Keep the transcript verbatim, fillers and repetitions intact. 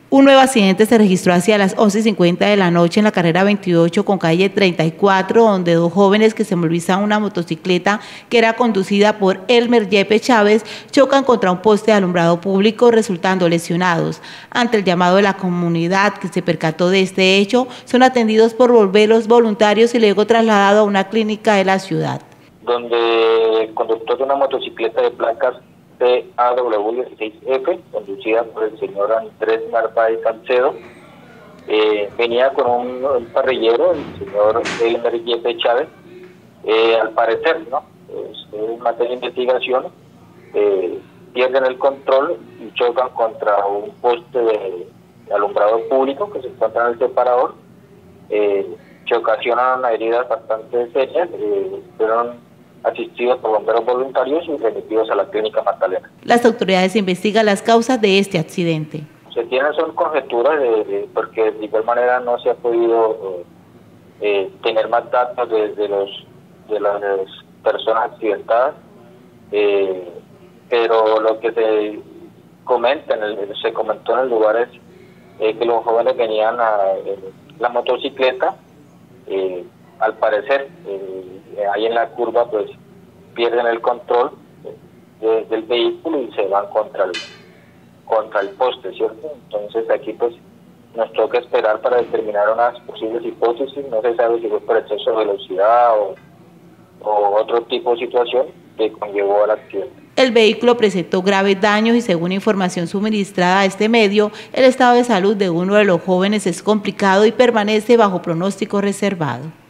Un nuevo accidente se registró hacia las once y cincuenta de la noche en la carrera veintiocho con calle treinta y cuatro, donde dos jóvenes que se movilizaban una motocicleta que era conducida por Elmer Yepes Chávez chocan contra un poste de alumbrado público, resultando lesionados. Ante el llamado de la comunidad que se percató de este hecho, son atendidos por bomberos voluntarios y luego trasladados a una clínica de la ciudad. Donde el conductor de una motocicleta de placas T A W dieciséis F, conducida por el señor Andrés Narváez Salcedo, eh, venía con un, un parrillero, el señor Elmer Yepes Chávez. Eh, al parecer, ¿no? Pues, en materia de investigación, eh, pierden el control y chocan contra un poste de, de alumbrado público que se encuentra en el separador, eh, que ocasionan heridas bastante serias, eh, fueron asistidos por bomberos voluntarios y remitidos a la clínica Magdalena. Las autoridades investigan las causas de este accidente. Se tienen son conjeturas de, de, porque de igual manera no se ha podido eh, tener más datos de, de los de las personas accidentadas, eh, pero lo que se comenta en el, se comentó en el lugar es eh, que los jóvenes venían a eh, la motocicleta, eh, al parecer eh, ahí en la curva pues pierden el control de, del vehículo y se van contra el contra el poste, ¿cierto? Entonces aquí pues nos toca esperar para determinar unas posibles hipótesis. No se sabe si fue por exceso de velocidad o, o otro tipo de situación que conllevó al accidente. El vehículo presentó graves daños y, según información suministrada a este medio, el estado de salud de uno de los jóvenes es complicado y permanece bajo pronóstico reservado.